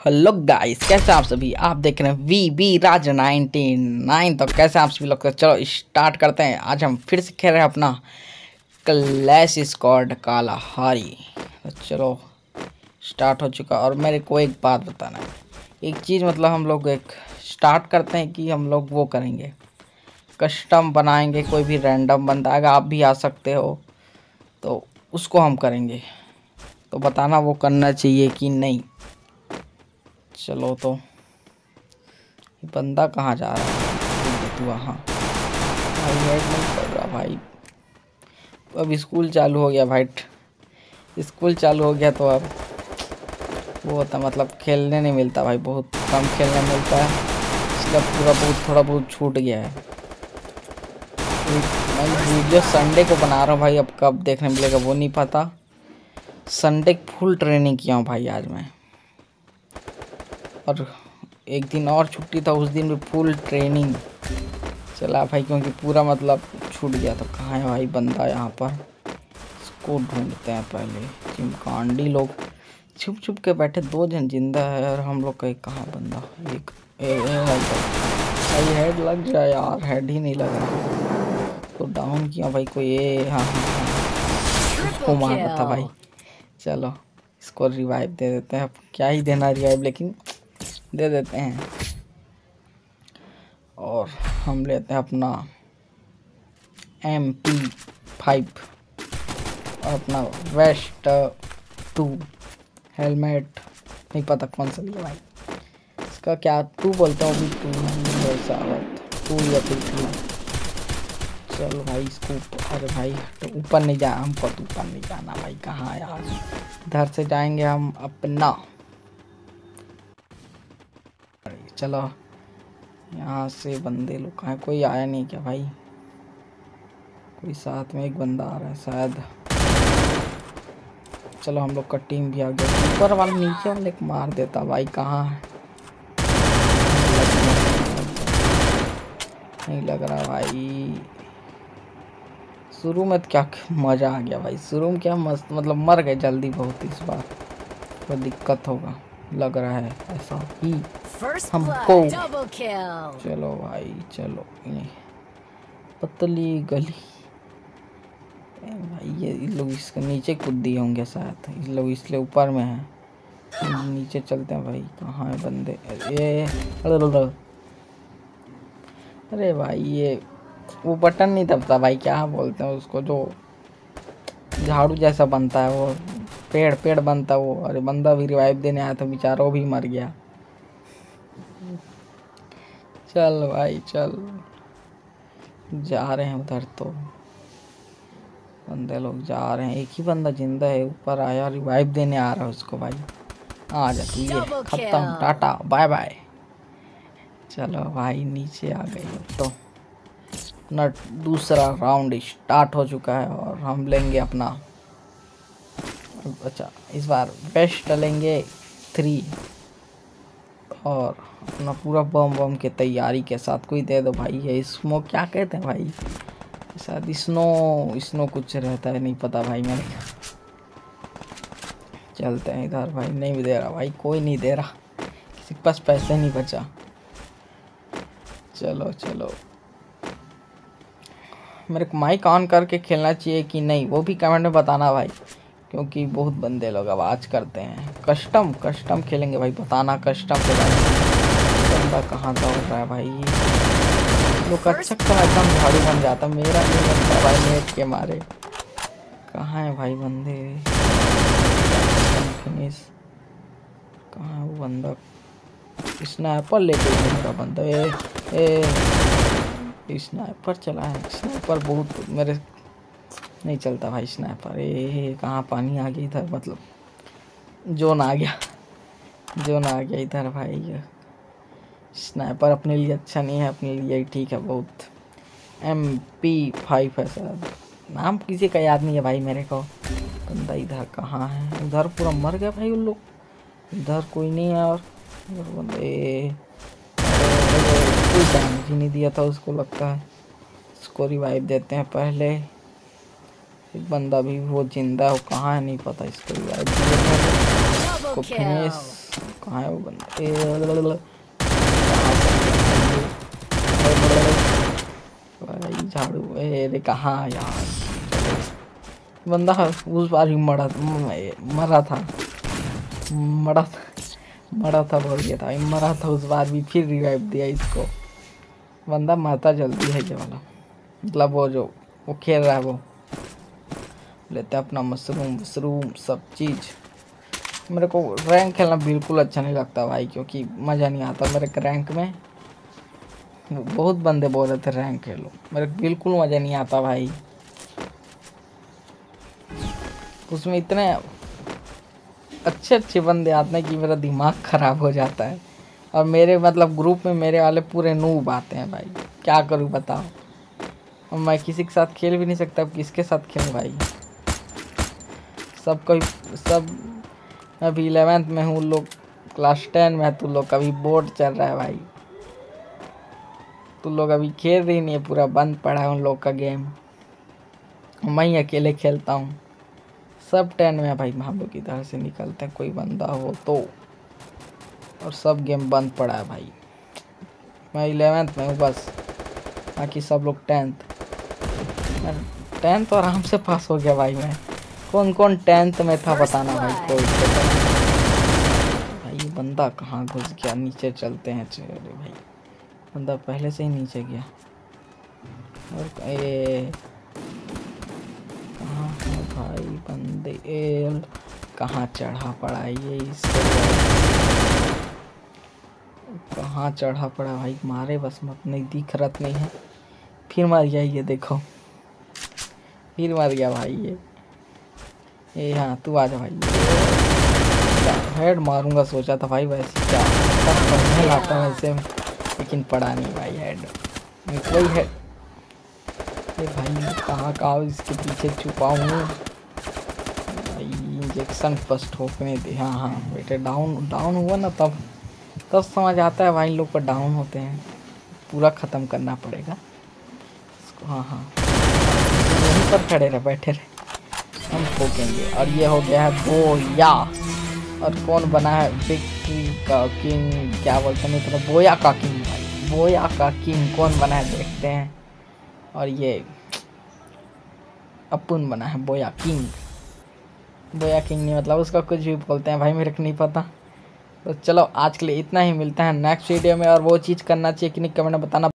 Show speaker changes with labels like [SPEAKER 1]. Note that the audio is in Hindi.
[SPEAKER 1] हेलो गाइस, कैसे आप सभी। आप देख रहे हैं वी बी राज 99। तो कैसे आप सभी लोग। तो चलो स्टार्ट करते हैं। आज हम फिर से खेल रहे हैं अपना क्लैश स्क्वाड कालाहारी। तो चलो स्टार्ट हो चुका। और मेरे को एक बात बताना है, एक चीज़ मतलब हम लोग एक स्टार्ट करते हैं कि हम लोग वो करेंगे, कस्टम बनाएंगे। कोई भी रैंडम बंदा आएगा, आप भी आ सकते हो, तो उसको हम करेंगे। तो बताना वो करना चाहिए कि नहीं। चलो तो बंदा कहाँ जा रहा है तू। वहाँ भाई हेड नहीं पड़ रहा भाई। अब स्कूल चालू हो गया भाई, स्कूल चालू हो गया तो अब वो होता मतलब खेलने नहीं मिलता भाई, बहुत कम खेलने मिलता है, इसलिए पूरा बहुत थोड़ा बहुत छूट गया है। मैं वीडियो संडे को बना रहा हूँ भाई, अब कब देखने मिलेगा वो नहीं पता। संडे फुल ट्रेनिंग किया हूँ भाई आज मैं, और एक दिन और छुट्टी था, उस दिन भी फुल ट्रेनिंग चला भाई, क्योंकि पूरा मतलब छूट गया। तो कहाँ है भाई बंदा यहाँ पर, इसको ढूंढते हैं पहले। चिमकांडी लोग छुप छुप के बैठे, दो जन जिंदा है और हम लोग का एक कहाँ बंदा। एक भाई हेड लग जाए यार, हेड ही नहीं लग रहा। तो डाउन किया भाई कोई। ये हाँ हाँ हाँ, उसको मारा था भाई। चलो इसको रिवाइव दे देते हैं। अब क्या ही देना रिवाइव, लेकिन दे देते हैं। और हम लेते हैं अपना MP5 और अपना वेस्ट 2 हेलमेट, नहीं पता कौन सा लिया भाई, इसका क्या 2 बोलते हैं, वो भी 2 या फिर 3। चलो भाई इसको अरे भाई तो ऊपर नहीं जा, हमको तो ऊपर नहीं जाना भाई। कहाँ यार, इधर से जाएंगे हम अपना। चलो यहाँ से बंदे लोग कहाँ, कोई आया नहीं क्या भाई। कोई साथ में एक बंदा आ रहा है शायद। चलो हम लोग का टीम भी आ गया। ऊपर वाले नीचे वाले को मार देता भाई। कहाँ है, नहीं लग रहा भाई। शुरू में तो क्या मजा आ गया भाई, शुरू में क्या मस्त, मतलब मर गए जल्दी बहुत। इस बार कोई दिक्कत होगा लग रहा है ऐसा ही हमको। चलो भाई चलो, ये पतली गली भाई, ये लोग इसके नीचे कूद दिए होंगे शायद, इस लोग इसलिए ऊपर में है। नीचे चलते हैं भाई। कहाँ है बंदे। ये अरे भाई ये वो बटन नहीं दबता भाई, क्या बोलते हैं उसको, जो झाड़ू जैसा बनता है, वो पेड़ बनता है वो। अरे बंदा भी रिवाइव देने आया था बेचारा, वो भी मर गया। चल भाई चल, जा रहे हैं उधर। तो बंदे लोग जा रहे हैं, एक ही बंदा जिंदा है, ऊपर आया रिवाइव देने आ रहा है उसको भाई। आ जा तू, ये खत्म, टाटा बाय बाय। चलो भाई नीचे आ गए। तो अपना दूसरा राउंड स्टार्ट हो चुका है और हम लेंगे अपना, अच्छा इस बार बेस्ट लेंगे 3 और अपना पूरा बम के तैयारी के साथ। कोई दे दो भाई। ये स्मोक क्या कहते हैं भाई, शायद स्नो कुछ रहता है, नहीं पता भाई मैंने। चलते हैं इधर भाई। नहीं भी दे रहा भाई, कोई नहीं दे रहा, किसी के पास पैसे नहीं बचा। चलो चलो, मेरे को माइक ऑन करके खेलना चाहिए कि नहीं, वो भी कमेंट में बताना भाई, क्योंकि बहुत बंदे लोग आवाज़ करते हैं। कस्टम खेलेंगे भाई, बताना कस्टम के बारे में। बंदा कहाँ दौड़ रहा है भाई, लोग अच्छा एकदम झाड़ू बन जाता, मेरा नहीं बनता भाई नेट के मारे। कहाँ है भाई बंदे, फिनिश कहाँ है वो बंदा। स्नाइपर लेके मेरा बंदा। स्नाइपर चला है, स्नाइपर बहुत मेरे नहीं चलता भाई स्नाइपर। कहाँ पानी आ गया इधर, मतलब जोन आ गया इधर भाई। स्नाइपर अपने लिए अच्छा नहीं है, अपने लिए ही ठीक है बहुत। MP5 है शायद, नाम किसी का याद नहीं है भाई मेरे को। बंदा इधर कहाँ है, उधर पूरा मर गया भाई उन लोग, इधर कोई नहीं है। और बंदे कोई डैमेज ही नहीं दिया था उसको, लगता है। इसको रिवाइव देते हैं पहले। एक बंदा भी वो जिंदा है, वो कहाँ है नहीं पता, इसको रिवाइव दिया। इसको फिनिश कहाँ है वो बंदा? भाई झाड़ू अरे कहाँ यार? बंदा उस बार भी मरा था बोल गया था, मरा था उस बार भी, फिर रिवाइव दिया इसको। बंदा मरता जल्दी है ये वाला, मतलब वो खेल रहा है वो। लेते अपना मशरूम सब चीज़। मेरे को रैंक खेलना बिल्कुल अच्छा नहीं लगता भाई, क्योंकि मज़ा नहीं आता मेरे रैंक में। बहुत बंदे बोल रहे थे रैंक खेलो, मेरे बिल्कुल मज़ा नहीं आता भाई। उसमें इतने अच्छे बंदे आते हैं कि मेरा दिमाग ख़राब हो जाता है। और मेरे मतलब ग्रुप में मेरे वाले पूरे नूब आते हैं भाई, क्या करूँ बताओ। और मैं किसी के साथ खेल भी नहीं सकता, अब किसके साथ खेलूँ भाई? सब अभी 11th में हूँ, लोग क्लास 10 में है, तू लोग का अभी बोर्ड चल रहा है भाई। तू लोग अभी खेल रही नहीं है, पूरा बंद पड़ा है उन लोग का गेम। मैं ही अकेले खेलता हूँ। सब 10 में है भाई, हम लोग इधर से निकलते हैं कोई बंदा हो तो। और सब गेम बंद पड़ा है भाई। मैं 11th में हूँ बस, बाकी सब लोग 10th तो आराम से पास हो गया भाई। मैं कौन 10th में था बताना भाई कोई। भाई बंदा कहाँ घुस गया? नीचे चलते हैं। चले भाई, बंदा पहले से ही नीचे गया। और कहाँ है भाई बंदे? कहाँ चढ़ा पड़ा है ये? इसको कहाँ चढ़ा पड़ा भाई? मारे बस मत, नहीं दिख रहा नहीं है। फिर मर गया ये, देखो फिर मर गया भाई ये। हाँ तू आ जा भाई। हेड मारूंगा सोचा था भाई, वैसे क्या पढ़ने लाता वैसे, लेकिन पड़ा नहीं भाई हेड। कोई है ये भाई? कहाँ इसके पीछे छुपा हूँ भाई? इंजेक्शन फर्स्ट ठोकने दे। हाँ बेटे, डाउन हुआ ना तब समझ आता है भाई लोग पर डाउन होते हैं। पूरा ख़त्म करना पड़ेगा इसको। हाँ यहीं पर खड़े रहे, बैठे रहे, हम ठोकेंगे। और ये हो गया है बोया। और कौन बना है विक्ट्री का किंग? क्या बोलते हैं मतलब बोया का किंग भाई, बोया का किंग कौन बना है देखते हैं। और ये अपुन बना है बोया किंग। बोया किंग नहीं मतलब उसका कुछ भी बोलते हैं भाई, मेरे को नहीं पता। तो चलो आज के लिए इतना ही, मिलता है नेक्स्ट वीडियो में। और वो चीज़ करना चाहिए कि नहीं कमेंट में बताना।